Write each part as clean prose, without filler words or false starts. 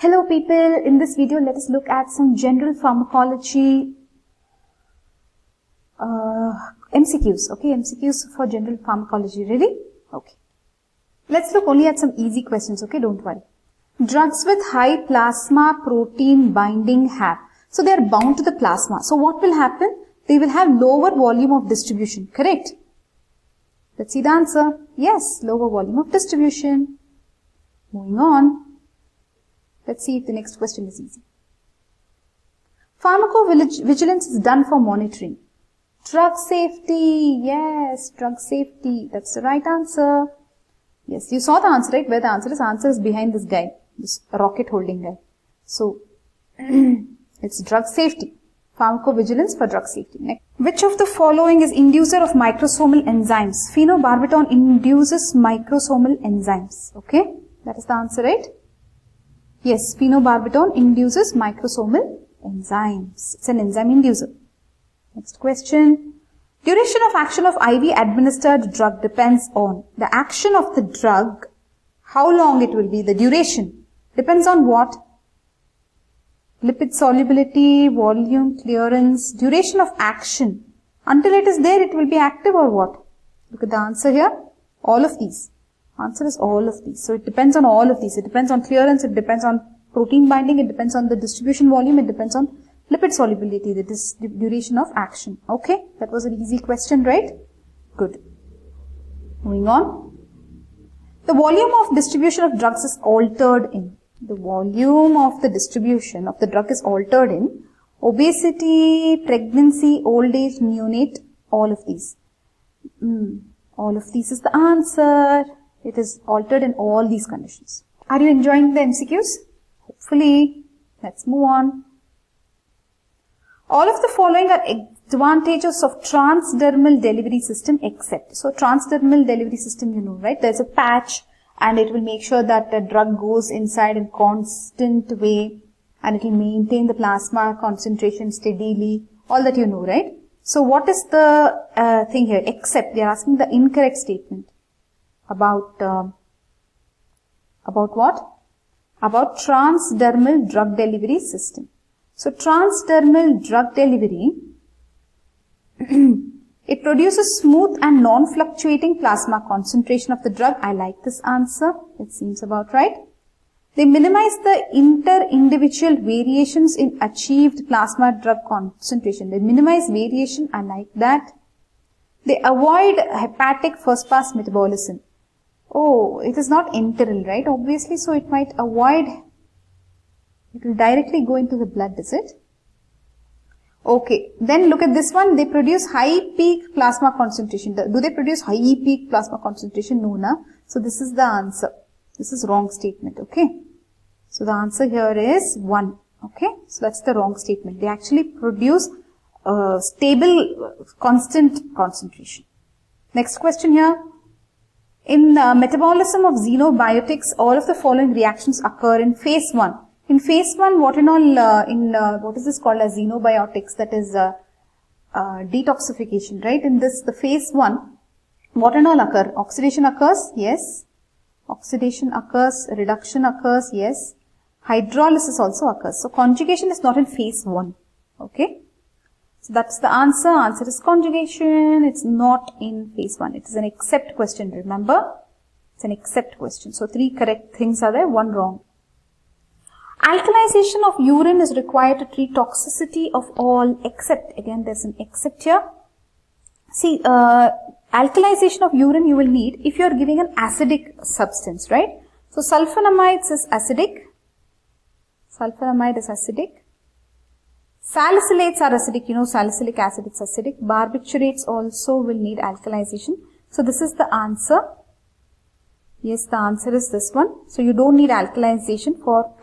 Hello people, in this video let us look at some general pharmacology MCQs, okay, MCQs for general pharmacology, really? Okay. Let's look only at some easy questions, okay, don't worry. Drugs with high plasma protein binding have, so they are bound to the plasma. So what will happen? They will have lower volume of distribution, correct? Let's see the answer. Yes, lower volume of distribution. Moving on. Let's see if the next question is easy. Pharmacovigilance is done for monitoring. Drug safety. Yes, drug safety. That's the right answer. Yes, you saw the answer, right? Where the answer is? Answer is behind this guy, this rocket holding guy. So, it's drug safety. Pharmacovigilance for drug safety. Next. Which of the following is inducer of microsomal enzymes? Phenobarbital induces microsomal enzymes. Okay, that is the answer, right? Yes, phenobarbital induces microsomal enzymes. It's an enzyme inducer. Next question. Duration of action of IV administered drug depends on the action of the drug. How long it will be? The duration depends on what? Lipid solubility, volume, clearance, duration of action. Until it is there, it will be active or what? Look at the answer here. All of these. Answer is all of these. So it depends on all of these. It depends on clearance, it depends on protein binding, it depends on the distribution volume, it depends on lipid solubility, that is the duration of action. Okay, that was an easy question, right? Good. Moving on. The volume of distribution of drugs is altered in. The volume of the distribution of the drug is altered in obesity, pregnancy, old age, neonate, all of these. All of these is the answer. It is altered in all these conditions. Are you enjoying the MCQs? Hopefully. Let's move on. All of the following are advantages of transdermal delivery system except. So transdermal delivery system, you know, right? There's a patch and it will make sure that the drug goes inside in constant way and it will maintain the plasma concentration steadily. All that you know, right? So what is the thing here? Except, they are asking the incorrect statement. About what? About transdermal drug delivery system. So transdermal drug delivery, it produces smooth and non-fluctuating plasma concentration of the drug. I like this answer. It seems about right. They minimize the inter-individual variations in achieved plasma drug concentration. They minimize variation. I like that. They avoid hepatic first-pass metabolism. Oh, it is not enteral, right? Obviously, so it might avoid, it will directly go into the blood, is it? Okay, then look at this one. They produce high peak plasma concentration. Do they produce high peak plasma concentration? No, na? So this is the answer. This is wrong statement, okay? So the answer here is 1, okay? So that's the wrong statement. They actually produce stable, constant concentration. Next question here. In metabolism of xenobiotics, all of the following reactions occur in phase 1. In phase 1, what and all, what is this called as xenobiotics? That is detoxification, right? In this, the phase 1, what and all occur? Oxidation occurs? Yes. Oxidation occurs. Reduction occurs? Yes. Hydrolysis also occurs. So conjugation is not in phase 1. Okay. So that's the answer. Answer is conjugation. It's not in phase 1. It is an except question. Remember, it's an except question. So 3 correct things are there, 1 wrong. Alkalization of urine is required to treat toxicity of all except. Again, there's an except here. See, alkalization of urine you will need if you are giving an acidic substance, right? So sulfonamides is acidic. Sulfonamide is acidic. Salicylates are acidic, you know, salicylic acid is acidic. Barbiturates also will need alkalization. So this is the answer. Yes, the answer is this one. So you don't need alkalization for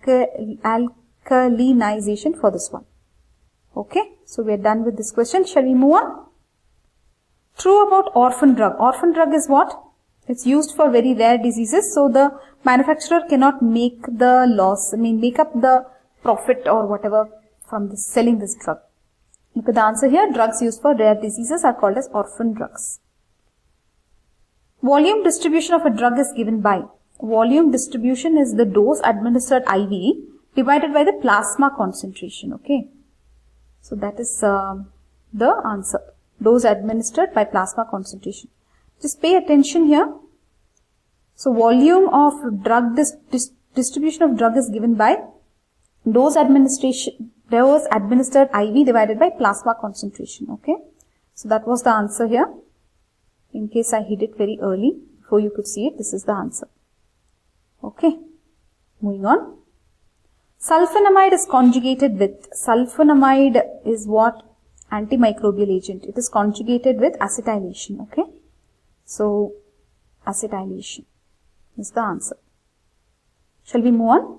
alkalinization for this one. Okay, so we are done with this question. Shall we move on? True about orphan drug. Orphan drug is what? It's used for very rare diseases. So the manufacturer cannot make the loss, make up the profit or whatever from this, selling this drug. Look at the answer here. Drugs used for rare diseases are called as orphan drugs. Volume distribution of a drug is given by volume distribution is the dose administered IV divided by the plasma concentration. Okay. So that is the answer. Dose administered by plasma concentration. Just pay attention here. So volume of drug distribution of drug is given by dose administered IV divided by plasma concentration. Okay. So that was the answer here. In case I hid it very early, before you could see it, this is the answer. Okay. Moving on. Sulfonamide is conjugated with, sulfonamide is what? Antimicrobial agent. It is conjugated with acetylation. Okay. So, acetylation is the answer. Shall we move on?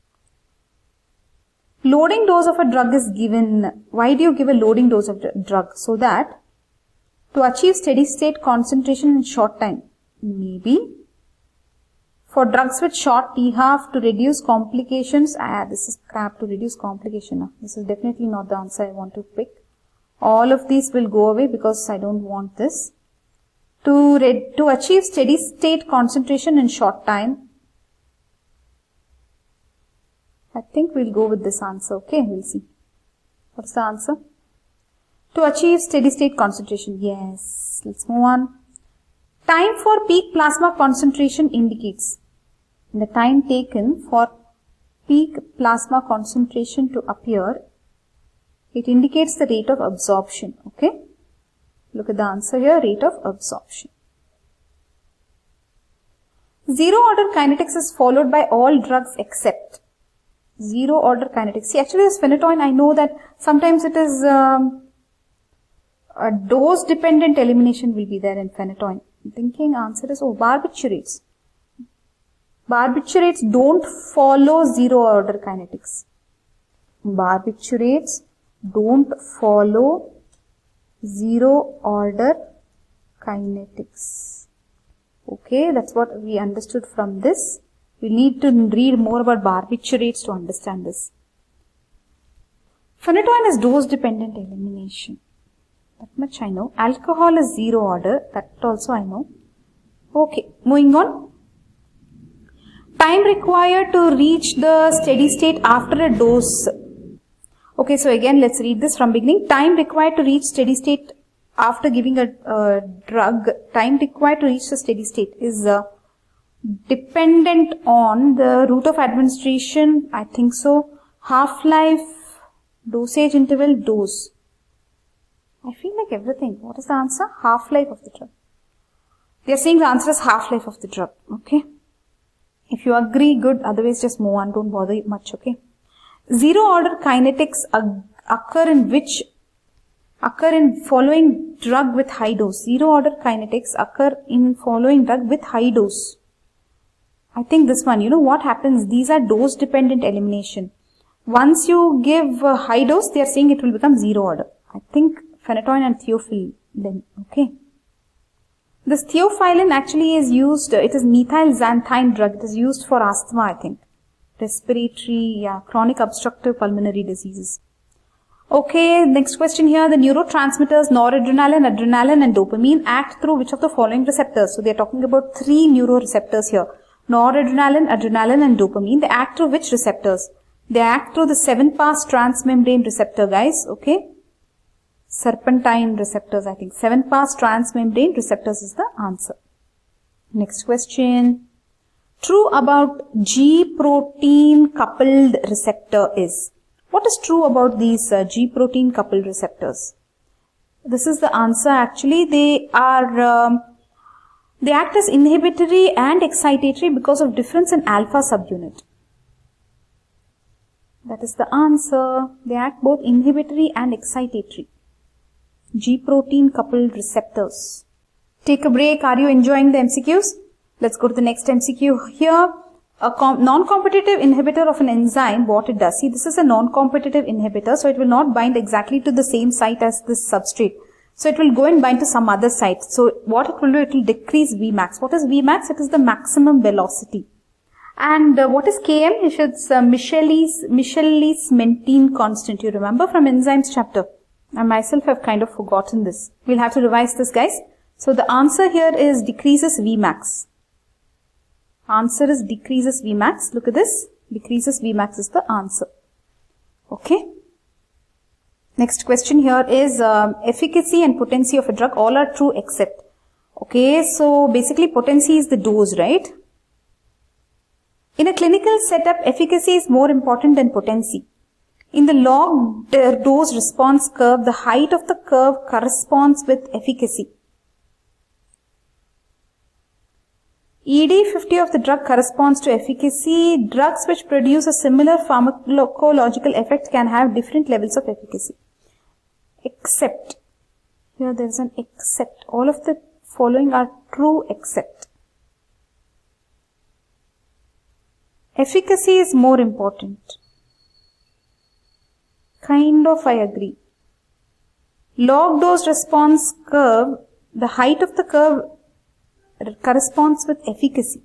Loading dose of a drug is given. Why do you give a loading dose of the drug? So that to achieve steady state concentration in short time. Maybe for drugs with short t-half to reduce complications. This is crap, to reduce complication. This is definitely not the answer I want to pick. All of these will go away because I don't want this. To achieve steady state concentration in short time. I think we'll go with this answer. Okay, we'll see. What's the answer? To achieve steady state concentration. Yes. Let's move on. Time for peak plasma concentration indicates. The time taken for peak plasma concentration to appear, it indicates the rate of absorption. Okay. Look at the answer here, rate of absorption. Zero order kinetics is followed by all drugs except. Zero order kinetics. See, actually this phenytoin, I know that sometimes it is a dose dependent elimination will be there in phenytoin. I'm thinking answer is barbiturates. Barbiturates don't follow zero order kinetics. Barbiturates don't follow zero order kinetics. Okay, that's what we understood from this. We need to read more about barbiturates to understand this. Phenytoin is dose dependent elimination. That much I know. Alcohol is zero order. That also I know. Okay, moving on. Time required to reach the steady state after a dose. Okay, so again let's read this from beginning. Time required to reach steady state after giving a drug. Time required to reach the steady state is dependent on the route of administration. I think so. Half-life, dosage interval, dose. I feel like everything. What is the answer? Half-life of the drug. They are saying the answer is half-life of the drug. Okay. If you agree, good. Otherwise, just move on. Don't bother much. Okay. Zero order kinetics occur in following drug with high dose. Zero order kinetics occur in following drug with high dose. I think this one, you know what happens? These are dose dependent elimination. Once you give a high dose, they are saying it will become zero order. I think phenytoin and theophylline. Okay. This theophylline actually is used, it is methyl xanthine drug. It is used for asthma, I think. Respiratory, chronic obstructive pulmonary diseases. Okay, next question here. The neurotransmitters noradrenaline, adrenaline and dopamine act through which of the following receptors? So they are talking about 3 neuroreceptors here. Noradrenaline, adrenaline and dopamine. They act through which receptors? They act through the 7-pass transmembrane receptor, guys. Okay. Serpentine receptors, I think. 7-pass transmembrane receptors is the answer. Next question. True about G protein coupled receptor is. What is true about these G protein coupled receptors? This is the answer actually. They act as inhibitory and excitatory because of difference in alpha subunit. That is the answer. They act both inhibitory and excitatory. G protein coupled receptors. Take a break. Are you enjoying the MCQs? Let's go to the next MCQ here. A non-competitive inhibitor of an enzyme, what it does. See, this is a non-competitive inhibitor, so it will not bind exactly to the same site as this substrate. So it will go and bind to some other site. So what it will do, it will decrease Vmax. What is Vmax? It is the maximum velocity. And what is Km? It's Michaelis-Menten constant. You remember from enzymes chapter. I myself have kind of forgotten this. We'll have to revise this, guys. So the answer here is decreases Vmax. Answer is decreases Vmax. Look at this. Decreases Vmax is the answer. Okay. Next question here is efficacy and potency of a drug. All are true except. Okay, so basically potency is the dose, right? In a clinical setup, efficacy is more important than potency. In the log dose response curve, the height of the curve corresponds with efficacy. ED50 of the drug corresponds to efficacy. Drugs which produce a similar pharmacological effect can have different levels of efficacy. Except. Here there is an except. All of the following are true except. Efficacy is more important. Kind of I agree. Log dose response curve, the height of the curve corresponds with efficacy.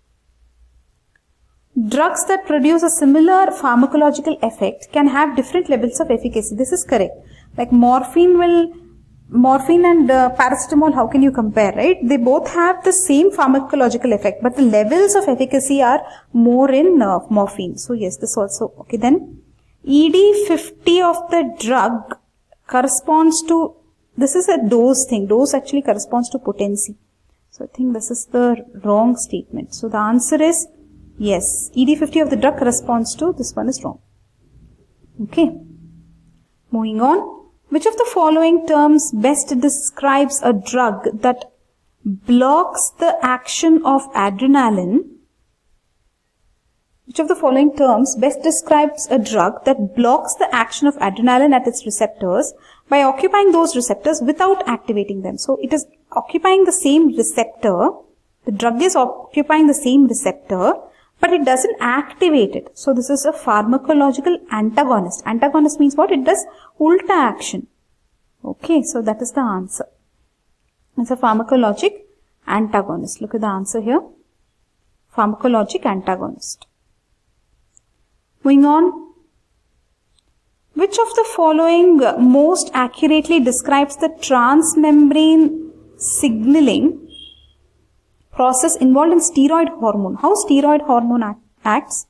Drugs that produce a similar pharmacological effect can have different levels of efficacy. This is correct. Like morphine and paracetamol, how can you compare, right? They both have the same pharmacological effect, but the levels of efficacy are more in morphine. So yes, this also. Okay, then ED50 of the drug corresponds to, this is a dose thing. Dose actually corresponds to potency. So I think this is the wrong statement. So the answer is yes. ED50 of the drug corresponds to, this one is wrong. Okay. Moving on. Which of the following terms best describes a drug that blocks the action of adrenaline? Which of the following terms best describes a drug that blocks the action of adrenaline at its receptors by occupying those receptors without activating them? So it is occupying the same receptor. The drug is occupying the same receptor, but it doesn't activate it. So this is a pharmacological antagonist. Antagonist means what? It does ulta action. Okay, so that is the answer. It's a pharmacologic antagonist. Look at the answer here. Pharmacologic antagonist. Moving on. Which of the following most accurately describes the transmembrane signaling process involved in steroid hormone? How steroid hormone acts?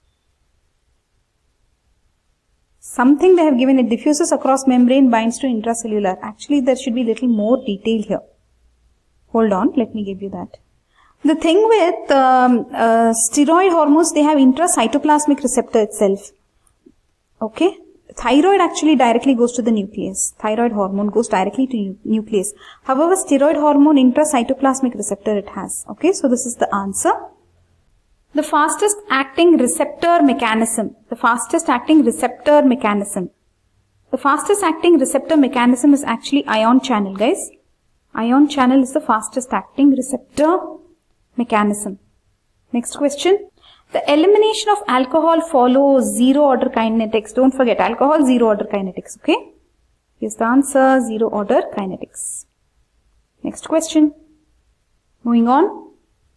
Something they have given, it diffuses across membrane, binds to intracellular. Actually, there should be little more detail here. Hold on, let me give you that. The thing with steroid hormones, they have intracytoplasmic receptor itself. Okay. Thyroid actually directly goes to the nucleus. Thyroid hormone goes directly to nucleus. However, steroid hormone intracytoplasmic receptor it has. Okay, so this is the answer. The fastest acting receptor mechanism. The fastest acting receptor mechanism. The fastest acting receptor mechanism is actually ion channel, guys. Ion channel is the fastest acting receptor mechanism. Next question. The elimination of alcohol follows zero order kinetics. Don't forget alcohol, zero order kinetics. Okay. Here's the answer, zero order kinetics. Next question. Moving on.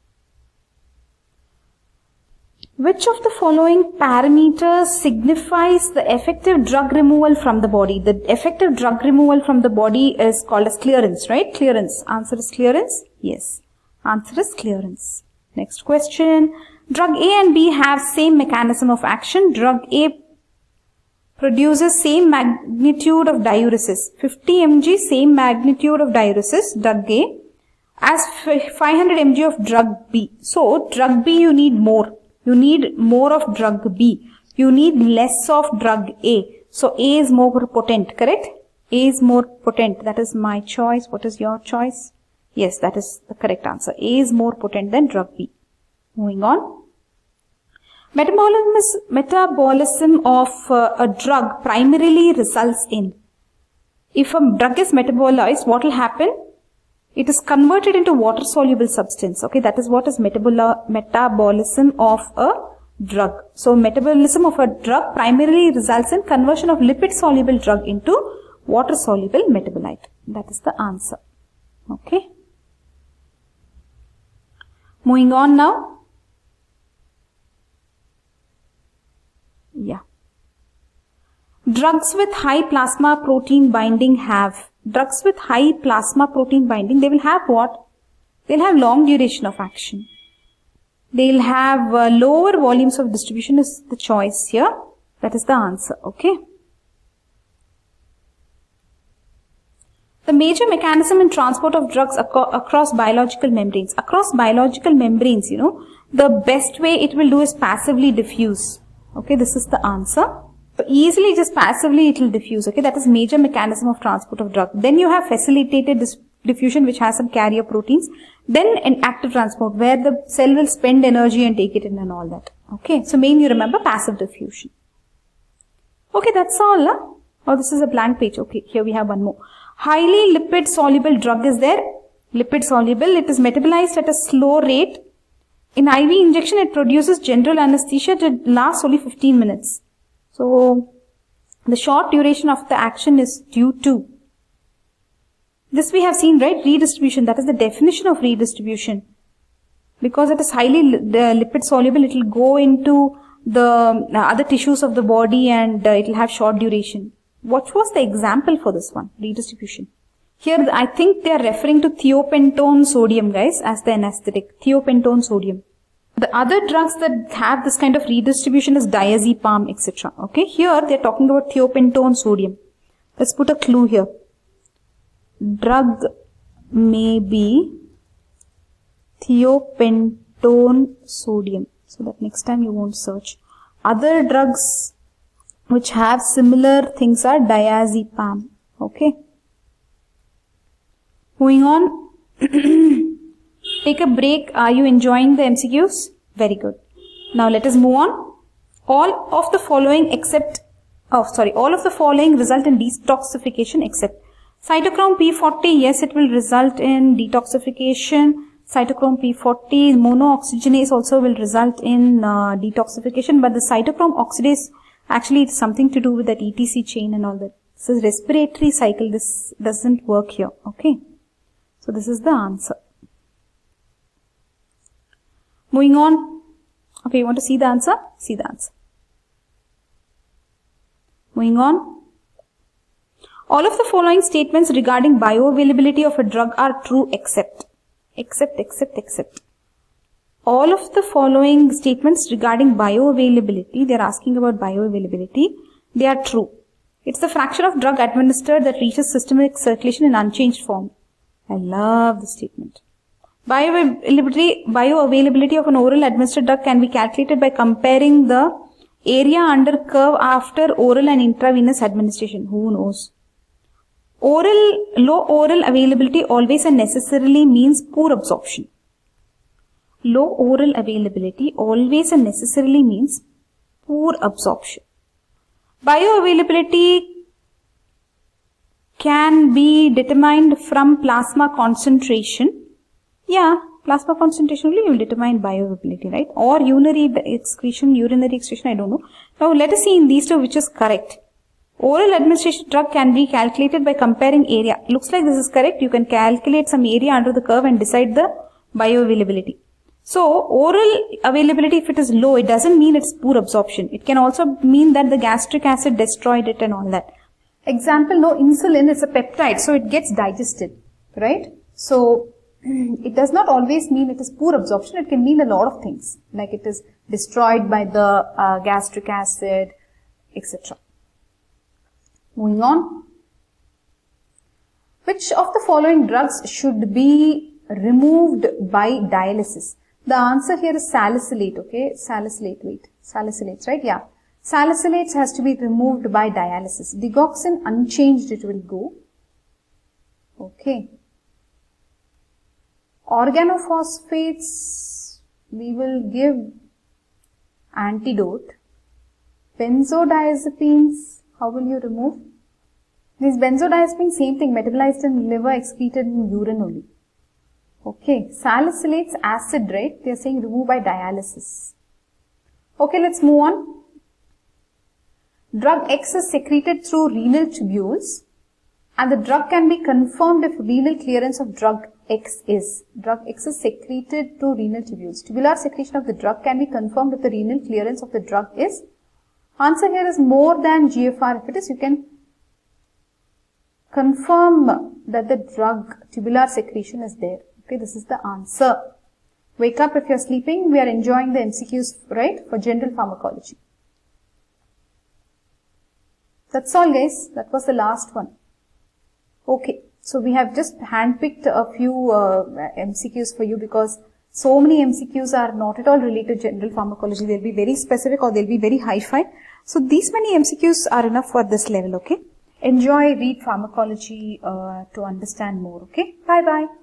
Which of the following parameters signifies the effective drug removal from the body? The effective drug removal from the body is called as clearance, right? Clearance. Answer is clearance. Yes. Answer is clearance. Next question. Drug A and B have same mechanism of action. Drug A produces same magnitude of diuresis. 50 mg, same magnitude of diuresis, drug A, as 500 mg of drug B. So, drug B you need more. You need more of drug B. You need less of drug A. So, A is more potent, correct? A is more potent. That is my choice. What is your choice? Yes, that is the correct answer. A is more potent than drug B. Moving on. Metabolism of a drug primarily results in. If a drug is metabolized, what will happen? It is converted into water-soluble substance. Okay, that is what is metabolism of a drug. So, metabolism of a drug primarily results in conversion of lipid-soluble drug into water-soluble metabolite. That is the answer. Okay. Moving on now. Yeah. Drugs with high plasma protein binding have. Drugs with high plasma protein binding, they will have what? They'll have long duration of action. They'll have lower volumes of distribution is the choice here. That is the answer. Okay. The major mechanism in transport of drugs across biological membranes. Across biological membranes, you know, the best way it will do is passively diffuse. Okay, this is the answer. So easily just passively it will diffuse. Okay, that is major mechanism of transport of drug. Then you have facilitated diffusion, which has some carrier proteins. Then an active transport, where the cell will spend energy and take it in and all that. Okay, so main you remember passive diffusion. Okay, that's all. Huh? Oh, this is a blank page. Okay, here we have one more. Highly lipid soluble drug is there. Lipid soluble, it is metabolized at a slow rate. In IV injection, it produces general anesthesia that lasts only 15 minutes. So, the short duration of the action is due to. This we have seen, right? Redistribution. That is the definition of redistribution. Because it is highly lipid soluble, it will go into the other tissues of the body and it will have short duration. What was the example for this one? Redistribution. Here, I think they are referring to thiopentone sodium, guys, as the anesthetic. Thiopentone sodium. The other drugs that have this kind of redistribution is diazepam, etc. Okay, here they are talking about thiopentone sodium. Let's put a clue here. Drug may be thiopentone sodium. So that next time you won't search. Other drugs which have similar things are diazepam. Okay. Moving on. Take a break. Are you enjoying the MCQs? Very good. Now let us move on. All of the following result in detoxification except cytochrome P40. Yes, it will result in detoxification. Cytochrome P40 monooxygenase also will result in detoxification, but the cytochrome oxidase actually it's something to do with that ETC chain and all that. This is respiratory cycle. This doesn't work here. Okay. So this is the answer. Moving on. Okay, you want to see the answer? See the answer. Moving on. All of the following statements regarding bioavailability of a drug are true except. All of the following statements regarding bioavailability, they are asking about bioavailability, they are true. It's the fraction of drug administered that reaches systemic circulation in unchanged form. I love this statement. Bioavailability of an oral administered drug can be calculated by comparing the area under curve after oral and intravenous administration. Who knows? Low oral availability always and necessarily means poor absorption. Low oral availability always and necessarily means poor absorption. Bioavailability can be determined from plasma concentration. Yeah, plasma concentration only will determine bioavailability, right? Or urinary excretion, I don't know. Now let us see in these two which is correct. Oral administration drug can be calculated by comparing area. Looks like this is correct. You can calculate some area under the curve and decide the bioavailability. So, oral availability, if it is low, it doesn't mean it's poor absorption. It can also mean that the gastric acid destroyed it and all that. Example, no, insulin is a peptide, so it gets digested, right? So, it does not always mean it is poor absorption. It can mean a lot of things, like it is destroyed by the gastric acid, etc. Moving on. Which of the following drugs should be removed by dialysis? The answer here is salicylate, okay? Salicylates, right? Yeah. Salicylates has to be removed by dialysis. Digoxin unchanged it will go. Okay. Organophosphates, we will give antidote. Benzodiazepines, how will you remove? These benzodiazepines, same thing, metabolized in liver, excreted in urine only. Okay, salicylates, acid, right? They are saying remove by dialysis. Okay, let's move on. Drug X is secreted through renal tubules and the drug can be confirmed if renal clearance of drug X is. Drug X is secreted through renal tubules. Tubular secretion of the drug can be confirmed if the renal clearance of the drug is. Answer here is more than GFR. If it is, you can confirm that the drug tubular secretion is there. Okay, this is the answer. Wake up if you're sleeping. We are enjoying the MCQs, right, for general pharmacology. That's all, guys. That was the last one. Okay. So we have just handpicked a few MCQs for you because so many MCQs are not at all related to general pharmacology. They'll be very specific or they'll be very hi-fi. So these many MCQs are enough for this level, okay? Enjoy, read pharmacology to understand more, okay? Bye-bye.